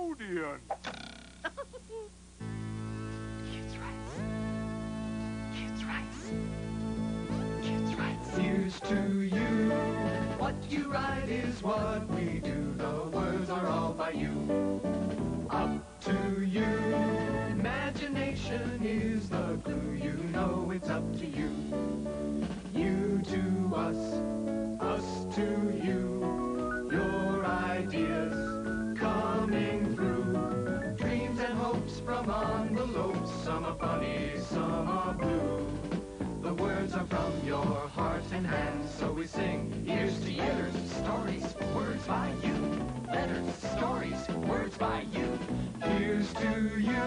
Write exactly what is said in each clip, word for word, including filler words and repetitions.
Nickelodeon. Kids' rights. Kids' rights. Kids' rights. Here's to you. What you write is what we do. The words are all by you. Up to you. Imagination is the clue. You know it's up to you. You to us, us to you. Your ideas coming through. Dreams and hopes from envelopes. Some are funny, some are blue. The words are from your heart and hand, so we sing. Here's to letters, stories, words by you. Letters, stories, words by you. Here's to you.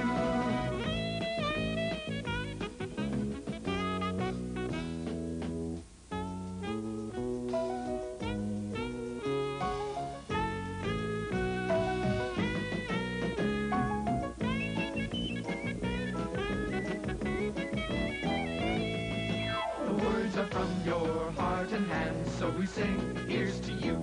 From your heart and hand, so we sing, here's to you.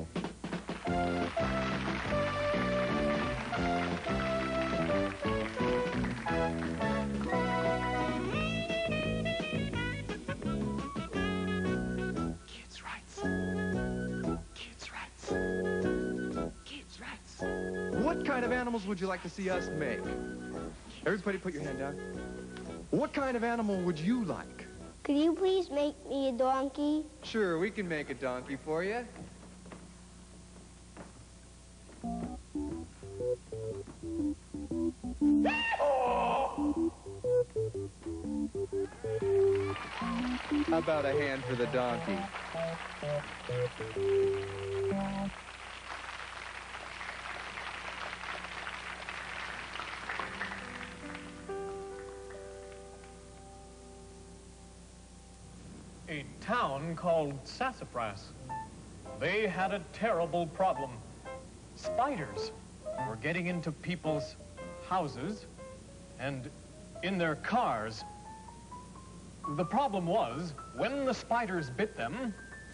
Kids' rights. Kids' rights. Kids' rights. What kind of animals would you like to see us make? Everybody put your hand down. What kind of animal would you like? Could you please make me a donkey? Sure, we can make a donkey for you. How about a hand for the donkey? A town called Sassafras. They had a terrible problem. Spiders were getting into people's houses and in their cars. The problem was, when the spiders bit them,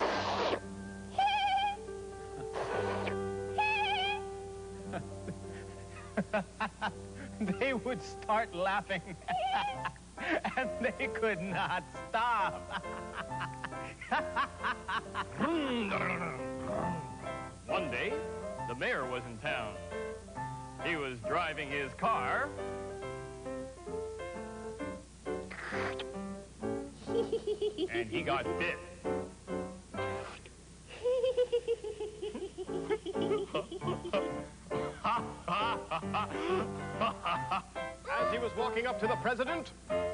they would start laughing. And they could not stop. One day, the mayor was in town. He was driving his car. And he got bit. As he was walking up to the president,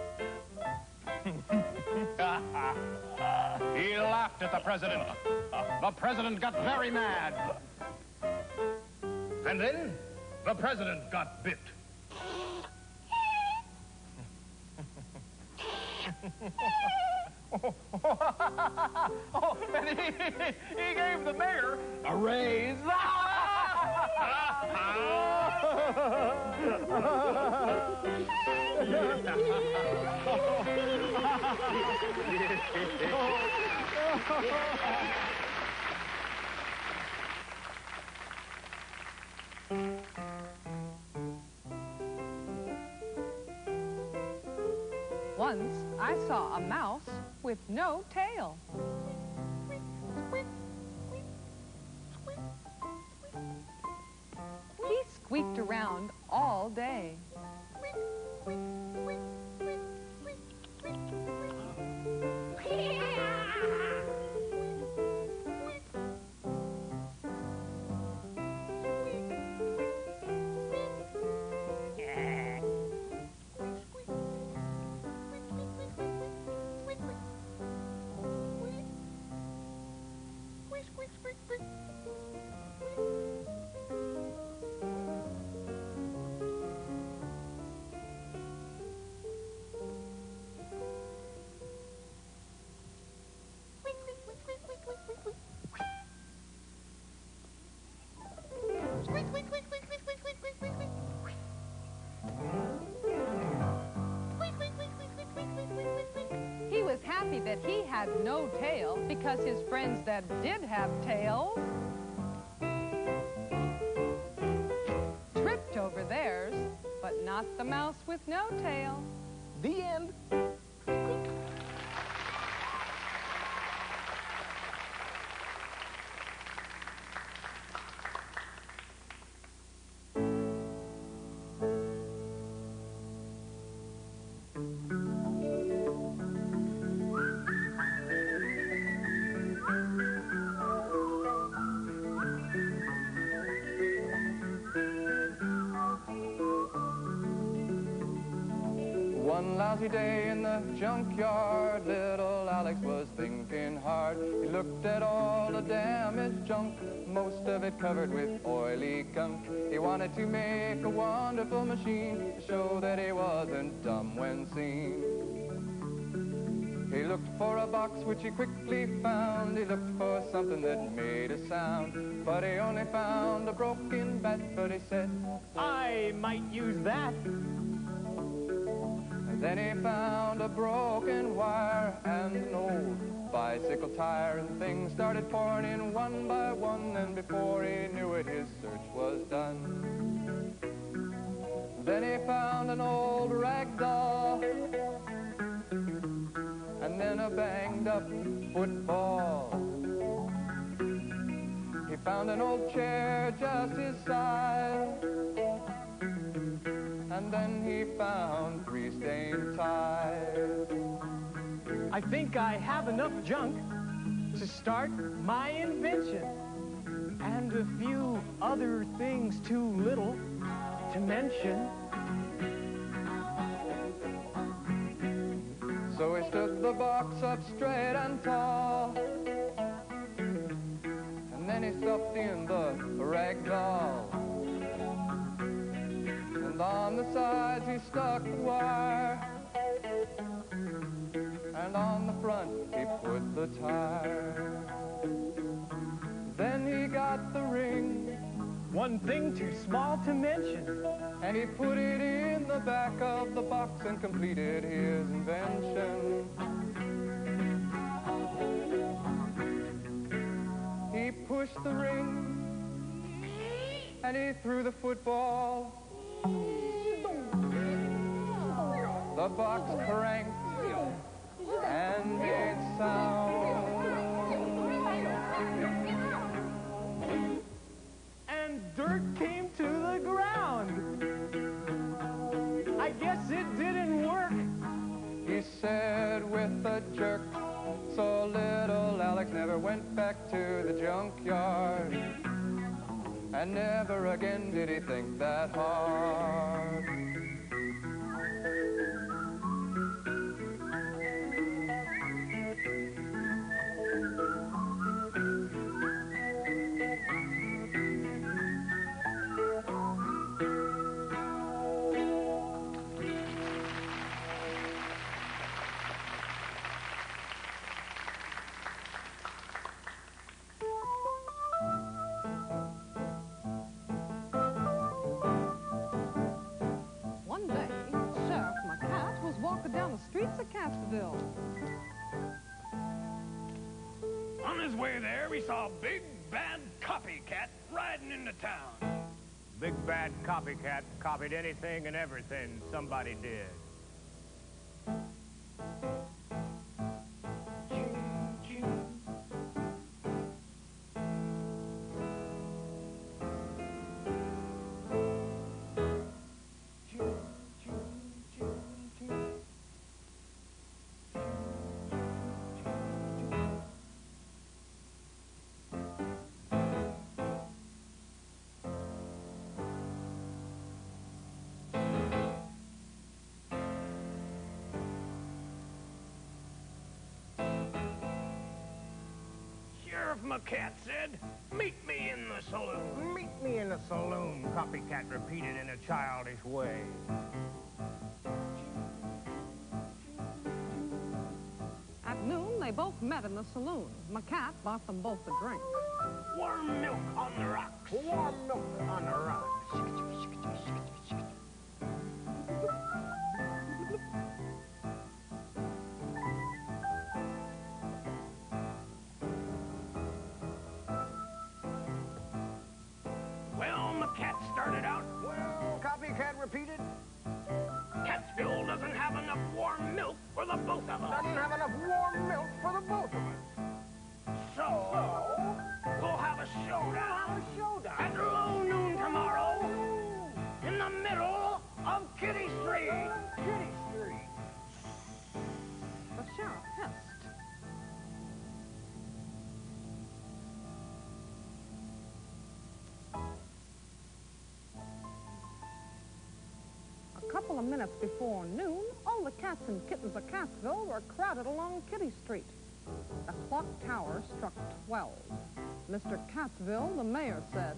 he laughed at the president. The president got very mad. And then the president got bit. Oh, and he, he gave the mayor a raise. Once I saw a mouse with no tail. He squeaked around all day. He was happy that he had no tail because his friends that did have tails tripped over not the mouse with no tail. The end. One lousy day in the junkyard, little Alex was thinking hard. He looked at all the damaged junk, most of it covered with oily gunk. He wanted to make a wonderful machine to show that he wasn't dumb when seen. He looked for a box which he quickly found. He looked for something that made a sound, but he only found a broken bat. But he said, I might use that. then he found a broken wire and an old bicycle tire, and things started pouring in one by one, and before he knew it, his search was done. Then he found an old rag doll, and then a banged-up football. He found an old chair just his size, and then he found three stained ties. I think I have enough junk to start my invention, and a few other things too little to mention. So he stood the box up straight and tall, and then he stuffed in the rag doll. And on the sides he stuck the wire, and on the front he put the tire. Then he got the ring, One thing too small to mention. and he put it in the back of the box and completed his invention. He pushed the ring, and he threw the football. The box cranked and made sound. And dirt came to the ground. I guess it didn't work. He said with a jerk. So little Alex never went back to the junkyard, and never again did he think that hard. One day, Sheriff McCat was walking down the streets of Casterville. On his way there, he saw a big, bad copycat riding into town. Big bad copycat copied anything and everything somebody did. Sheriff McCat said, "Meet me in the saloon." Meet me in the saloon, copycat repeated in a childish way. At noon, they both met in the saloon. McCat bought them both a drink. Warm milk on the rocks. Warm milk on the rocks. Well, McCat started out. Well, copycat repeated. couple of minutes before noon, all the cats and kittens of Catsville were crowded along Kitty Street. The clock tower struck twelve. Mister Catsville, the mayor, said,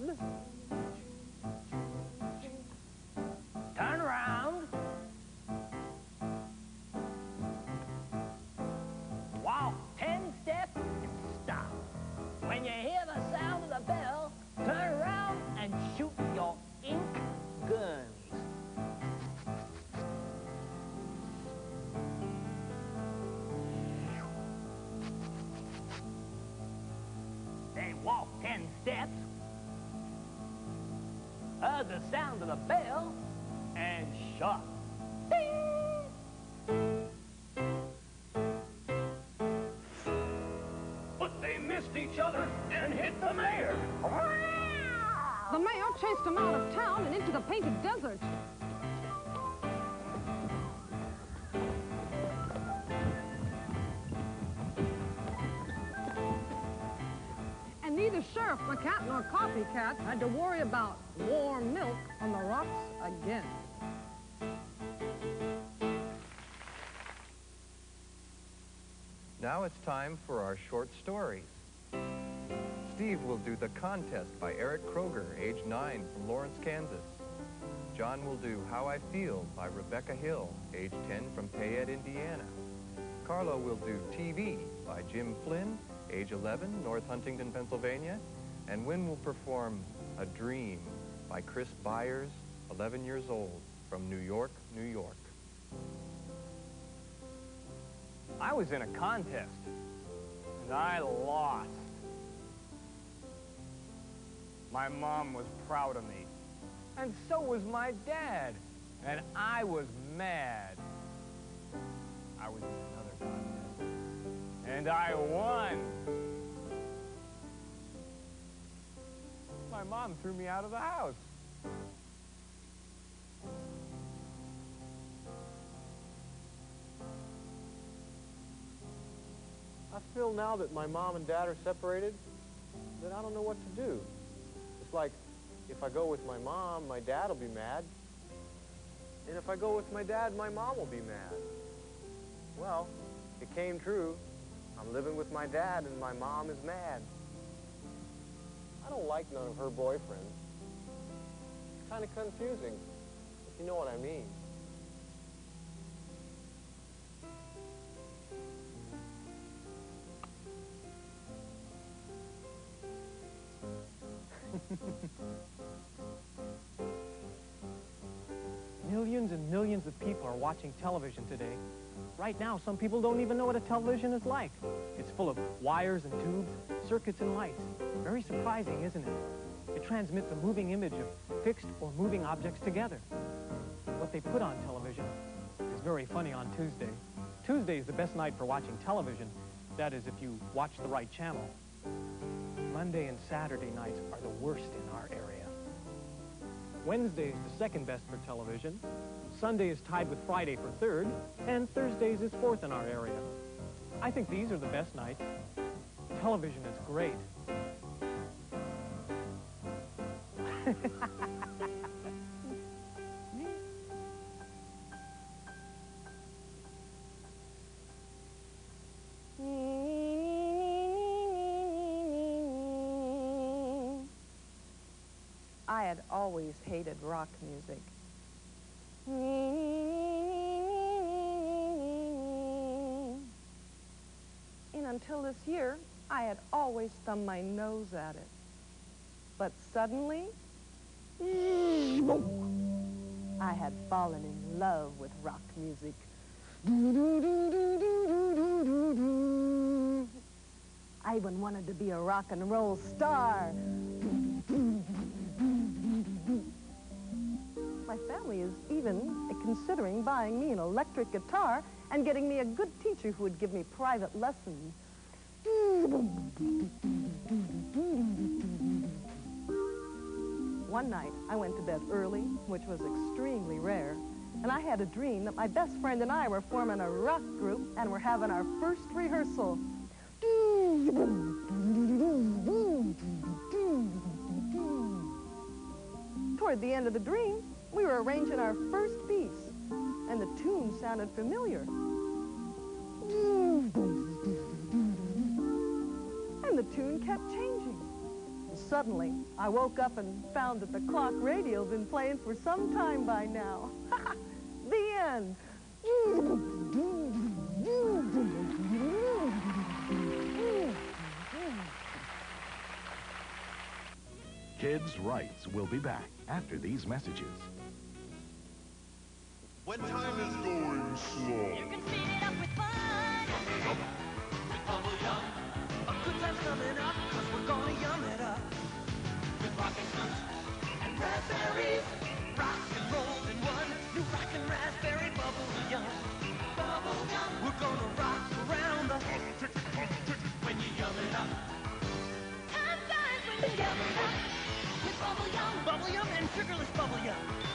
Turn around. Walk ten steps and stop. When you hear the sound of the bell, turn around and shoot your ink guns. Then walk ten steps, heard the sound of the bell, and shot. Ding! But they missed each other and hit the mayor. the mayor chased him out of town and into the painted desert. And neither Sheriff McCat nor Copycat had to worry about warm milk on the rocks again. Now it's time for our short stories. Steve will do The Contest by Eric Kroger, age nine, from Lawrence, Kansas. John will do How I Feel by Rebecca Hill, age ten, from Payette, Indiana. Carlo will do T V by Jim Flynn, age eleven, North Huntington, Pennsylvania. And Wynn will perform A Dream by Chris Byers, eleven years old, from New York, New York. I was in a contest, and I lost. My mom was proud of me, and so was my dad, and I was mad. I was in another contest, and I won. My mom threw me out of the house. I feel now that my mom and dad are separated that I don't know what to do. It's like, if I go with my mom, my dad will be mad. And if I go with my dad, my mom will be mad. Well, it came true. I'm living with my dad and my mom is mad. I don't like none of her boyfriends. It's kind of confusing, if you know what I mean. Millions and millions of people are watching television today. Right now, some people don't even know what a television is like. It's full of wires and tubes, circuits and lights. Very surprising, isn't it? It transmits a moving image of fixed or moving objects together. What they put on television is very funny on Tuesday. Tuesday is the best night for watching television. That is, if you watch the right channel. Monday and Saturday nights are the worst in our area. Wednesday is the second best for television. Sunday is tied with Friday for third, and Thursdays is fourth in our area. I think these are the best nights. Television is great. I had always hated rock music. And until this year, I had always thumbed my nose at it. But suddenly, I had fallen in love with rock music. I even wanted to be a rock and roll star. My family is even considering buying me an electric guitar and getting me a good teacher who would give me private lessons. One night, I went to bed early, which was extremely rare, and I had a dream that my best friend and I were forming a rock group and were having our first rehearsal. Toward the end of the dream, we were arranging our first piece. and the tune sounded familiar. And the tune kept changing. Suddenly, I woke up and found that the clock radio had been playing for some time by now. The end. Kids' Rights will be back after these messages. When time is going slow, You can speed it up with fun. With Bubble Yum. A good time's coming up, cause we're gonna yum it up. With rockin' fruit and raspberries. Rock and roll in one. New rockin' raspberry Bubble Yum. Bubble Yum. We're gonna rock around the when you yum it up. Time flies when you yum it up. With Bubble Yum. Bubble Yum and sugarless Bubble Yum.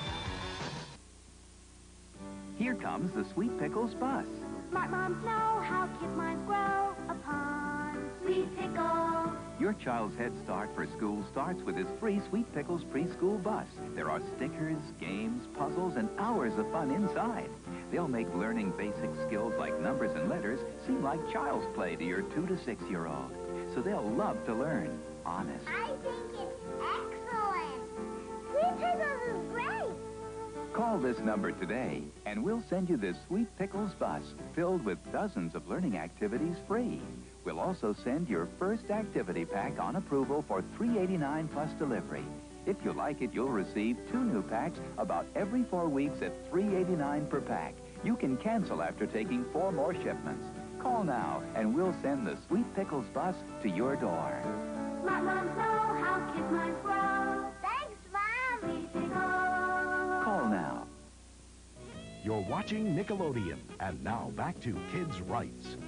Here comes the Sweet Pickles bus. Smart moms know how kids' minds grow upon Sweet Pickles. Your child's head start for school starts with this free Sweet Pickles preschool bus. There are stickers, games, puzzles, and hours of fun inside. They'll make learning basic skills like numbers and letters seem like child's play to your two to six-year-old. So they'll love to learn. Honest. I think it's excellent. Sweet Pickles is great. Call this number today, and we'll send you this Sweet Pickles bus filled with dozens of learning activities free. We'll also send your first activity pack on approval for three dollars and eighty-nine cents plus delivery. If you like it, you'll receive two new packs about every four weeks at three dollars and eighty-nine cents per pack. You can cancel after taking four more shipments. Call now, and we'll send the Sweet Pickles bus to your door. Smart moms know how kids' minds grow. Thanks, Mom. Sweet Pickles. Call now. You're watching Nickelodeon. And now back to Kids' Rights.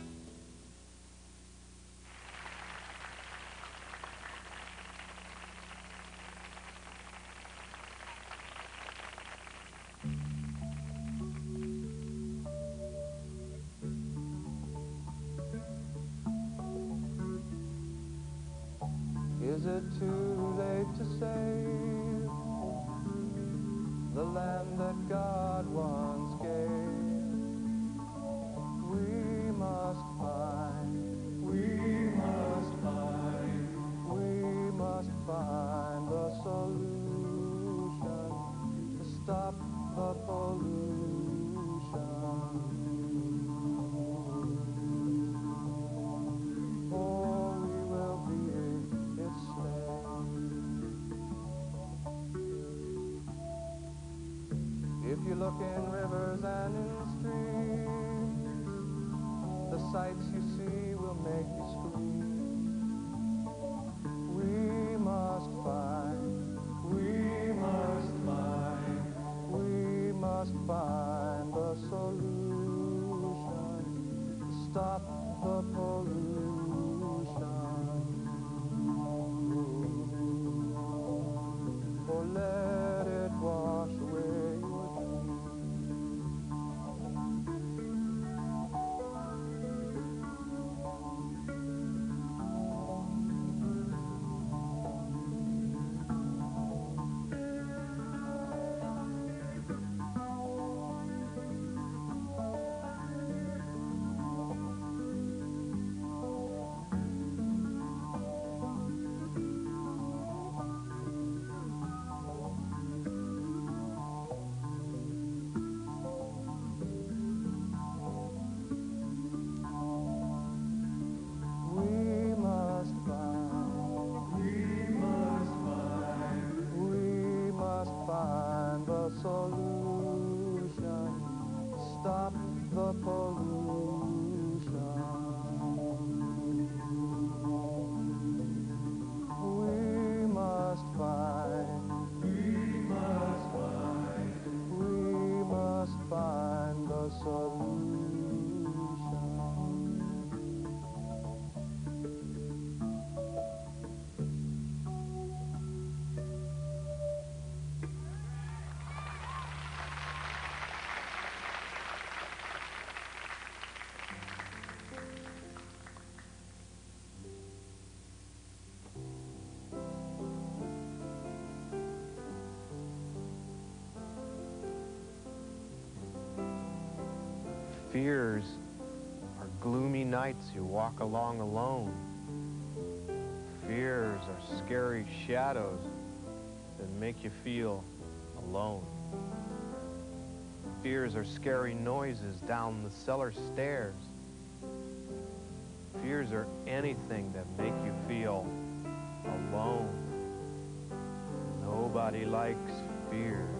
Is it too late to save the land that God once gave? We must find, we must find, we must find the solution to stop the pollution. Or we will be its slave. If you look in rivers and in streams, the sights you see will make you scream. We must find, we must find, we must find the solution to stop the pollution. Or let it wash away your dreams. Fears are gloomy nights you walk along alone. Fears are scary shadows that make you feel alone. Fears are scary noises down the cellar stairs. Fears are anything that make you feel alone. Nobody likes fears.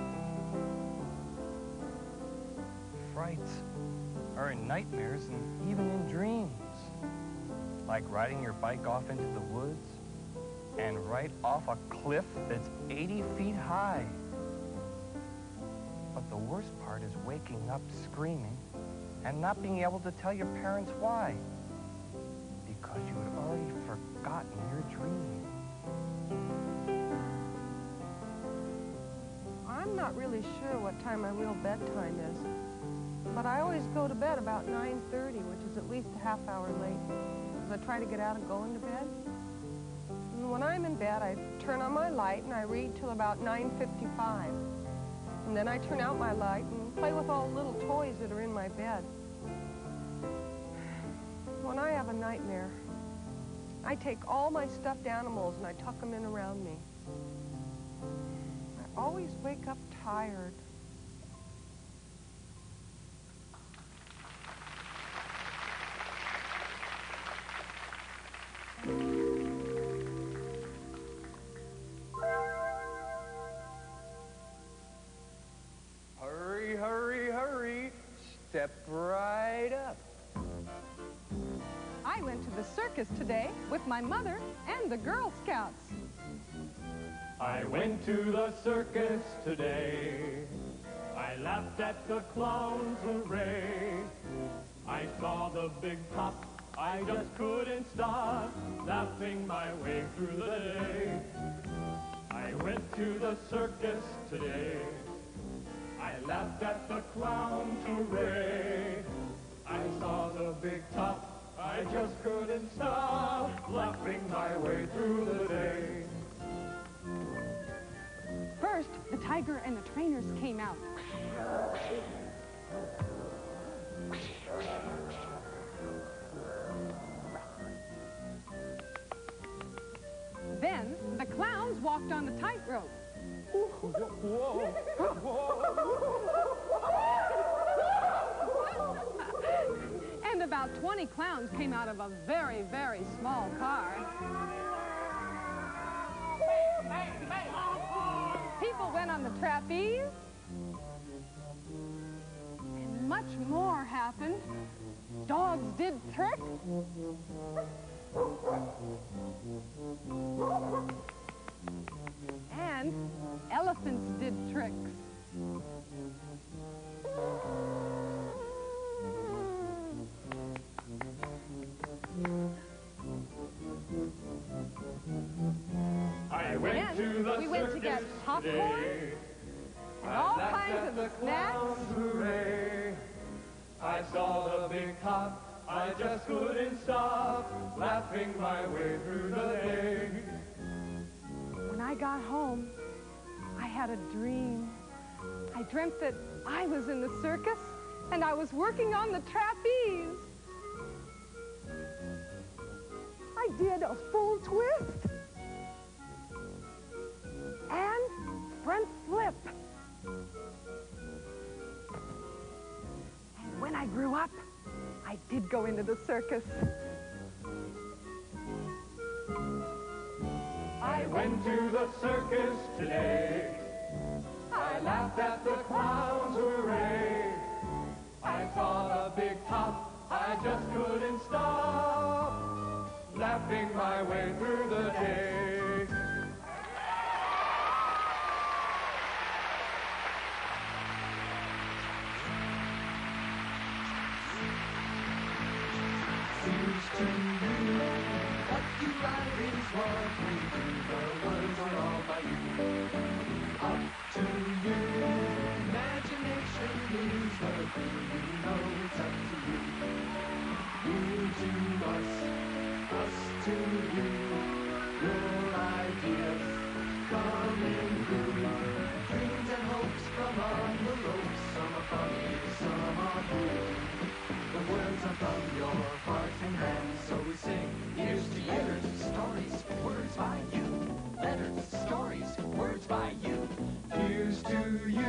Frights are in nightmares and even in dreams. Like riding your bike off into the woods and right off a cliff that's eighty feet high. But the worst part is waking up screaming and not being able to tell your parents why. Because you had already forgotten your dream. I'm not really sure what time my real bedtime is, but I always go to bed about nine thirty, which is at least a half hour late, because I try to get out and go into bed. And when I'm in bed, I turn on my light and I read till about nine fifty-five. And then I turn out my light and play with all the little toys that are in my bed. When I have a nightmare, I take all my stuffed animals and I tuck them in around me. I always wake up tired. Hurry, hurry, hurry. Step right up. I went to the circus today with my mother and the Girl Scouts. I went to the circus today. I laughed at the clown's array. I saw the big top. I just couldn't stop laughing my way through the day. I went to the circus today. I laughed at the clown's array. I saw the big top. I just couldn't stop laughing my way through the day. First, the tiger and the trainers came out. Then, the clowns walked on the tightrope. And about twenty clowns came out of a very, very small car. People went on the trapeze. And much more happened. Dogs did tricks. And elephants did tricks. I went Then to the we went to get circus popcorn today. and I all laughed kinds at of the snacks. clown's array. I saw the big top. I just couldn't stop laughing my way through the day. When I got home, I had a dream. I dreamt that I was in the circus and I was working on the trapeze. I did a full twist and front flip. And when I grew up, I did go into the circus. I went to the circus today. I laughed at the clown's array. I saw the big top. I just couldn't stop laughing my way through the day. Seems to you what you write is what we do. The words are all by you. Up to you. Imagination is the thing. You know it's up to you. You to us, us to you. Your ideas coming through. Dreams and hopes from on the ropes. Some are funny, some are cool. are from your heart and hand, so we sing. Here's to you. Letters, stories, words by you. Letters, stories, words by you. Here's to you.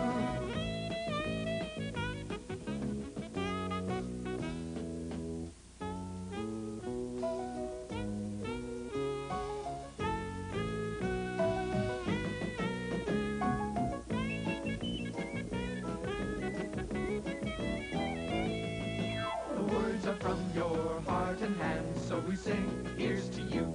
From your heart and hand, so we sing, here's to you.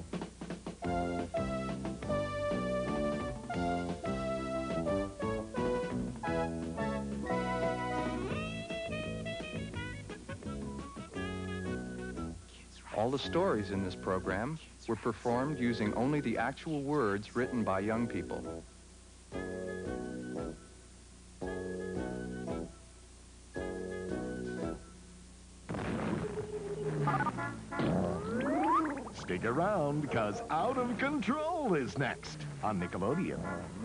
All the stories in this program were performed using only the actual words written by young people. Stick around, because Out of Control is next on Nickelodeon.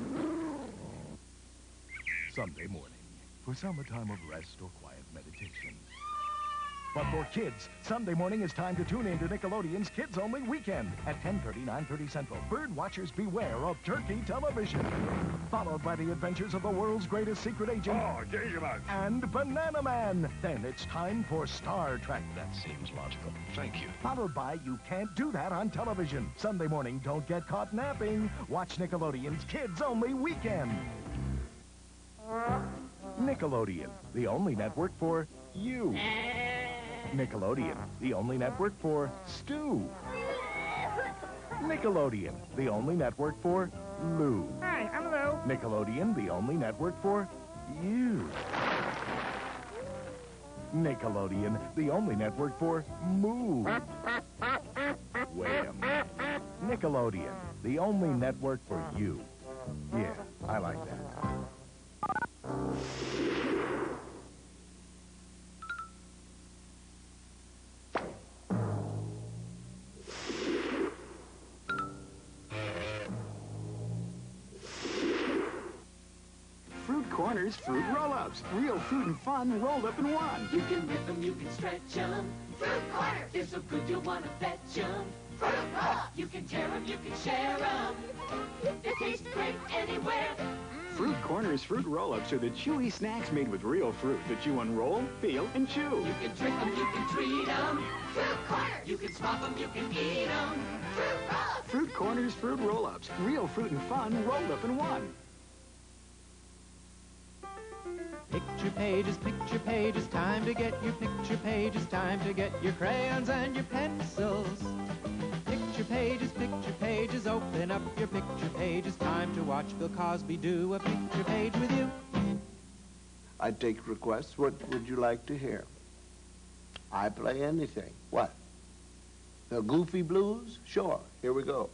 Sunday morning, for some a time of rest or quiet meditation. But for kids, Sunday morning is time to tune in to Nickelodeon's Kids Only Weekend at ten thirty, nine thirty Central. Bird watchers beware of turkey television. Followed by the adventures of the world's greatest secret agent. Oh, Gilgamesh. And Banana Man. Then it's time for Star Trek. That seems logical. Thank you. Followed by You Can't Do That on Television. Sunday morning, don't get caught napping. Watch Nickelodeon's Kids Only Weekend. Nickelodeon, the only network for you. Nickelodeon, the only network for Stu. Nickelodeon, the only network for Lou. Hi, I'm Lou. Nickelodeon, the only network for you. Nickelodeon, the only network for Moo. Wham. Nickelodeon, the only network for you. Yeah, I like that. Fruit Corners Fruit Roll-Ups. Real fruit and fun rolled up in one. You can rip them, you can stretch them. Fruit Corners! They're so good you'll want to fetch them. Fruit Roll-Ups! You can tear them, you can share them. They taste great anywhere. Fruit Corners Fruit Roll-Ups are the chewy snacks made with real fruit that you unroll, feel, and chew. You can trick them, you can treat them. Fruit Corners! You can swap them, you can eat them. Fruit Roll-Ups! Fruit Corners Fruit Roll-Ups. Real fruit and fun rolled up in one. Picture pages, picture pages, time to get your picture pages, time to get your crayons and your pencils. Picture pages, picture pages, open up your picture pages, time to watch Bill Cosby do a picture page with you. I take requests. What would you like to hear? I play anything. What? The Goofy Blues? Sure. Here we go.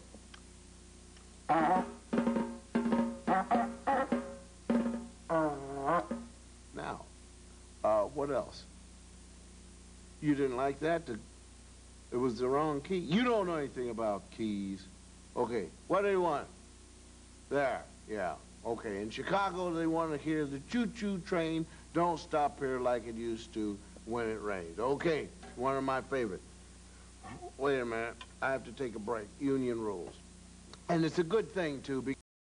Now, uh, what else? You didn't like that? The, it was the wrong key. You don't know anything about keys. Okay, what do you want? There, yeah. Okay, in Chicago, they want to hear the choo-choo train don't stop here like it used to when it rained. Okay, one of my favorites. Wait a minute, I have to take a break. Union rules. And it's a good thing, too, because